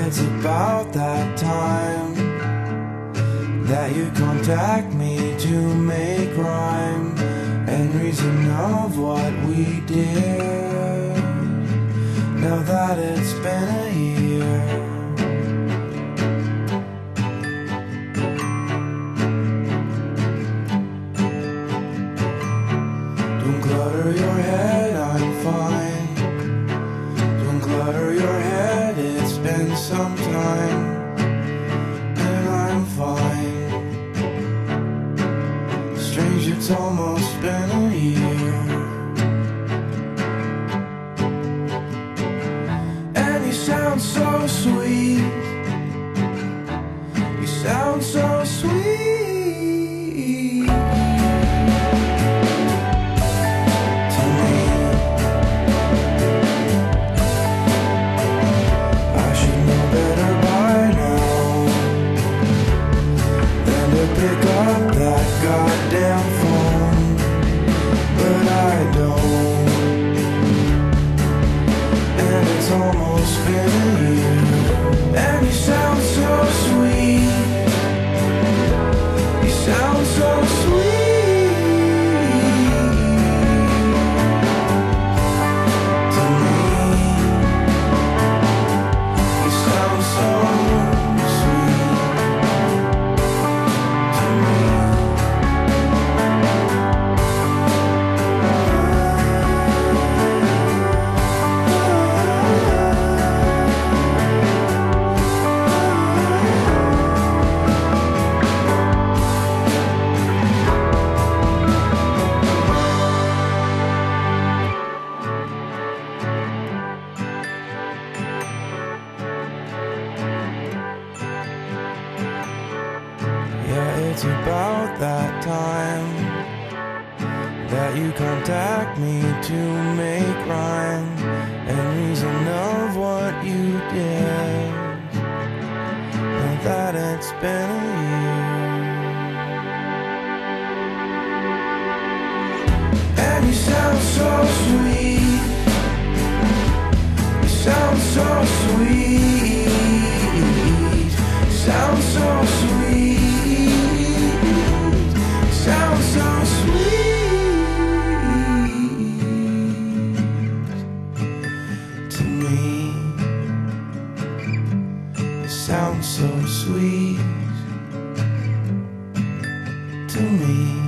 it's about that time that you contact me to make rhyme and reason of what we did. Now that it's been a year, don't clutter your head, I'm fine. Don't clutter your head, it's been some time, and I'm fine. Strange, it's almost been a year, and you sound so sweet. You sound so sweet. Pick up that goddamn phone, but I don't. And it's almost been a year, and you sound so sweet. You sound so sweet to me. You sound so it's about that time that you contact me to make rhyme and reason of what you did. Now that it's been a year, and you sound so sweet. You sound so sweet. You sound so sweet. Sounds so sweet to me. It sounds so sweet to me.